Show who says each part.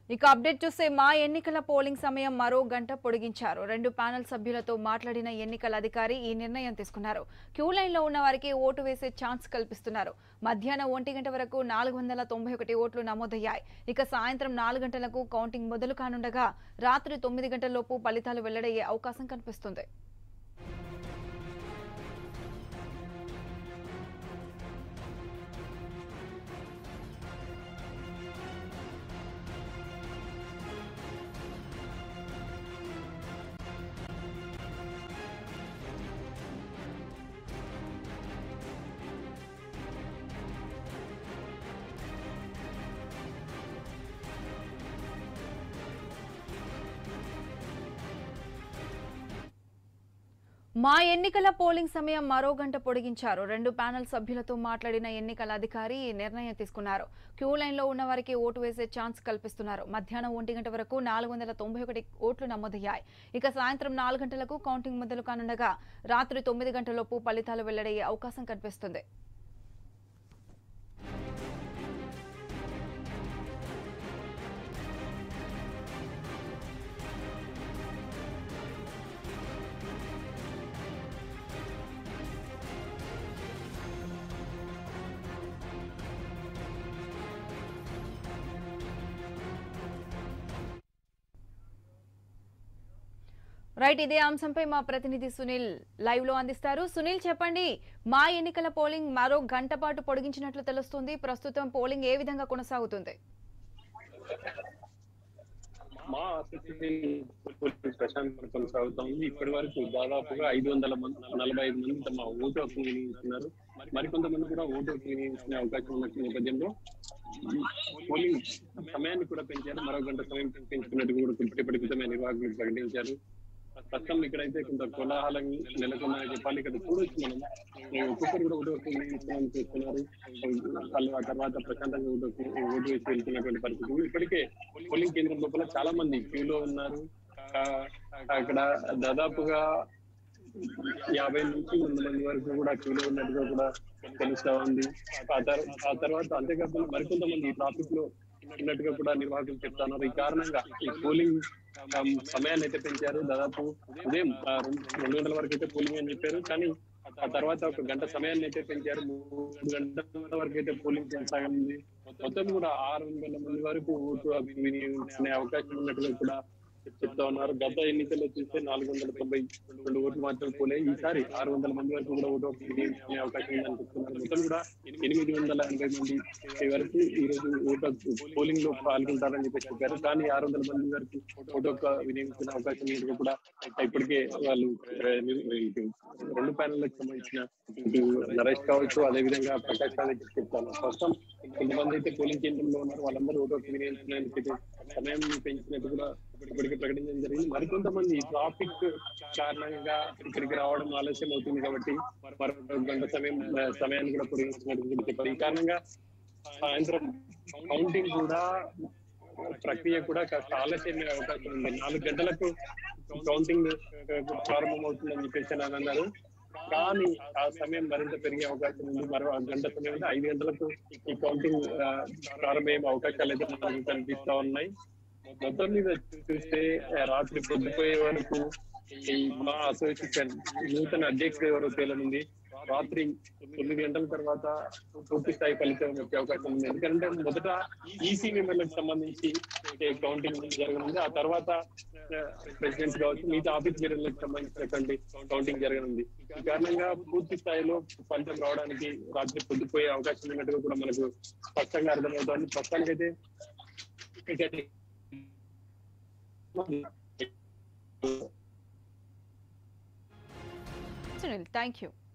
Speaker 1: ఇక అప్డేట్ చూస్తే మా ఎన్నికల పోలింగ్ సమయం మరో గంట పొడిగించారు. 2 ప్యానెల్ సభ్యులతో మాట్లాడిన ఎన్నికల అధికారి ఈ నిర్ణయం తీసుకున్నారు. క్యూ లైన్లో ఉన్న వారికి ఓటు వేసే ఛాన్స్ కల్పిస్తున్నారు. మధ్యాహ్నం 1 గంట వరకు 491 ఓట్లు నమోదయ్యాయి. ఇక సాయంత్రం 4 గంటలకు కౌంటింగ్ మొదలు కానుండగా రాత్రి 9 గంటలలోపు ఫలితాలు వెల్లడయ్యే అవకాశం కనిపిస్తుంది. మా ఎన్నికల పోలింగ్ సమయం మరో గంట పొడిగించారు. 2 ప్యానెల్ సభ్యులతో మాట్లాడిన ఎన్నికల అధికారి ఈ నిర్ణయం తీసుకున్నారు. క్యూ లైన్లో ఉన్న వారికి ఓటు వేసే ఛాన్స్ కల్పిస్తున్నారు. మధ్యాహ్నం 1 గంట వరకు 491 ఓట్లు నమోదయ్యాయి. ఇక సాయంత్రం 4 గంటలకు కౌంటింగ్ మొదలు కానుండగా రాత్రి 9 గంటలలోపు ఫలితాలు వెల్లడయ్యే అవకాశం కనిపిస్తుంది. రైట్, ఇదే అంశంపై మా ప్రతినిధి సునీల్ లైవ్ లో అందిస్తారు. సునీల్, చెప్పండి, మా ఎన్నికల పోలింగ్ మరో గంట పాటు పొడిగించినట్లు తెలుస్తుంది. ప్రస్తుతం పోలింగ్ ఏ విధంగా కొనసాగుతుంది?
Speaker 2: మా అసెంబ్లీ ప్రశాంతంగా కొనసాగుతోంది. ఇప్పటి వరకు దాదాపుగా 545 మంది తమ ఓటు హక్కు వినియోగిస్తున్నారు. మరికొంతమంది కూడా ఓటు హక్కు వినియోగించుకునే అవకాశం ఉన్న నేపథ్యంలో పోలింగ్ సమయాన్ని కూడా పెంచారు. మరో గంట సమయం పెంచుకున్నట్టు కూడా ఇప్పటి క్రితమే నిర్వాహకులు ప్రకటించారు. ప్రస్తుతం ఇక్కడైతే కొంత కోలాహలం నెలకొందని చెప్పాలి. ఇక్కడ చూడొచ్చు మనం, ఒక్కొక్కరు కూడా ఓటు హక్కు వినియోగించుకోవాలని చూస్తున్నారు. వాళ్ళు ఆ తర్వాత ప్రశాంతంగా ఓటు వేసి వెళ్తున్నటువంటి పరిస్థితులు. ఇప్పటికే పోలింగ్ కేంద్రం లోపల చాలా మంది క్యూలో ఉన్నారు. అక్కడ దాదాపుగా 50 నుంచి 100 మంది వరకు కూడా క్యూలో ఉన్నట్టుగా కూడా తెలుస్తా ఉంది. ఆ తర్వాత అంతేకాకుండా మరికొంతమంది ట్రాఫిక్ లో ఉన్నట్టుగా కూడా నిర్వాహకులు చెప్తున్నారు. ఈ కారణంగా ఈ పోలింగ్ సమయాన్ని అయితే పెంచారు. దాదాపు ఉదయం 2 గంటల వరకు అయితే పోలింగ్ అని చెప్పారు. కానీ ఆ తర్వాత 1 గంట సమయాన్ని అయితే పెంచారు. 3 గంటల వరకు అయితే పోలింగ్ కొనసాగింది. మొత్తం కూడా 600 మంది వరకు ఓటు వినియోగించుకునే అవకాశం ఉన్నట్టుగా కూడా చెప్తా ఉన్నారు. గత ఎన్నికల్లో చూస్తే 492 ఓట్లు మాత్రం పోలే. ఈసారి 600 మంది వరకు కూడా ఓటు వినియోగించుకునే అవకాశం ఉందని చెప్తున్నారు. మొత్తం కూడా 880 మంది వరకు ఈ రోజు ఓటు పోలింగ్ లో పాల్గొంటారని చెప్పి చెప్పారు. కానీ 600 మంది వరకు ఓటు వినియోగించుకునే అవకాశం ఉన్నట్టుగా కూడా ఇప్పటికే వాళ్ళు 2 ప్యానెల్లకు సంబంధించిన నరేష్ కావచ్చు, అదేవిధంగా ప్రకాష్ రావు చెప్తాను. ప్రస్తుతం కొంతమంది అయితే పోలింగ్ కేంద్రంలో ఉన్నారు. వాళ్ళందరూ ఓటు వినియోగించుకునేందుకు సమయం పెంచినట్టు కూడా ఇప్పటికే ప్రకటించడం జరిగింది. మరికొంతమంది ట్రాఫిక్ కారణంగా ఇక్కడికి రావడం ఆలస్యం అవుతుంది కాబట్టి మరో గంట సమయాన్ని కూడా పొడిగించినట్టు చెప్పారు. ఈ కారణంగా సాయంత్రం కౌంటింగ్ కూడా ప్రక్రియ కూడా కాస్త ఆలస్యమే అవకాశం ఉంది. 4 గంటలకు కౌంటింగ్ ప్రారంభమవుతుందని చెప్పేసి అని అన్నారు. కానీ ఆ సమయం మరింత పెరిగే అవకాశం ఉంది. మరో గంట సమయం అంటే 5 గంటలకు ఈ కౌంటింగ్ ప్రారంభమయ్యే అవకాశాలు అయితే మనకు కనిపిస్తా ఉన్నాయి. మొత్తం మీద చూస్తే రాత్రి పొద్దుపోయే వరకు ఈ మా అసోసియేషన్ నూతన అధ్యక్షుడు ఎవరో తేలనుంది. రాత్రి 9 గంటల తర్వాత పూర్తి స్థాయి ఫలితం వచ్చే అవకాశం ఉంది. ఎందుకంటే మొదట ఈసీ మెంబర్లకు సంబంధించి కౌంటింగ్ జరగనుంది. ఆ తర్వాత ప్రెసిడెంట్స్ కావచ్చు, మిగతా ఆఫీస్ బేరర్లకు సంబంధించినటువంటి కౌంటింగ్ జరగనుంది. ఈ కారణంగా పూర్తి స్థాయిలో ఫలితం రావడానికి రాత్రి పొద్దుపోయే అవకాశం ఉన్నట్టుగా కూడా మనకు స్పష్టంగా అర్థమవుతోంది. ప్రస్తుతానికైతే
Speaker 1: సునీల్, థ్యాంక్ యూ.